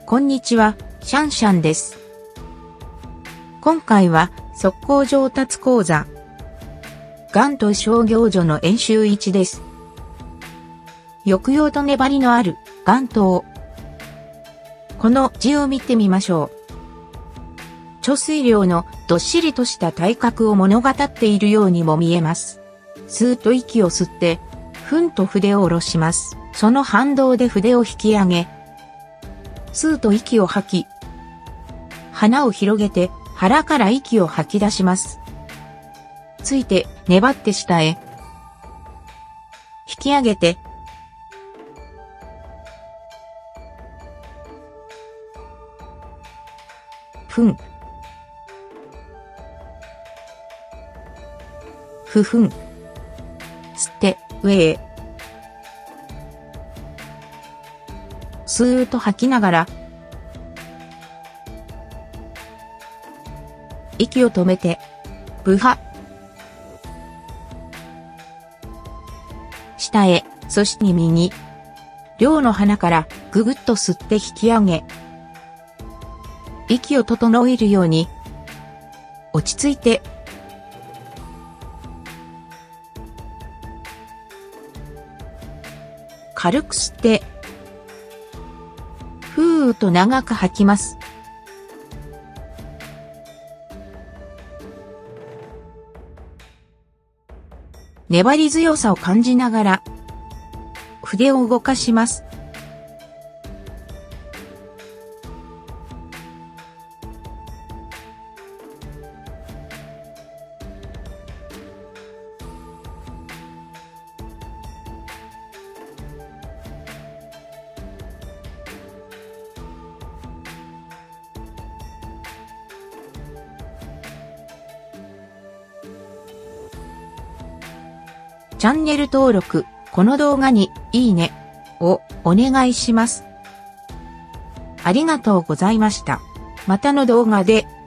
こんにちは、シャンシャンです。今回は、速攻上達講座。眼と商業所の演習1です。抑揚と粘りのある、眼頭。この字を見てみましょう。貯水量のどっしりとした体格を物語っているようにも見えます。スーッと息を吸って、ふんと筆を下ろします。その反動で筆を引き上げ、スーッと息を吐き、鼻を広げて腹から息を吐き出します。ついて粘って下へ。引き上げて、ふん。ふふん。吸って上へ。スーッと吐きながら、息を止めて、ブハ。下へ、そして右。両の鼻からぐぐっと吸って引き上げ、息を整えるように、落ち着いて、軽く吸って、ふーっと長く吐きます。粘り強さを感じながら、筆を動かします。チャンネル登録、この動画にいいねをお願いします。ありがとうございました。またの動画で。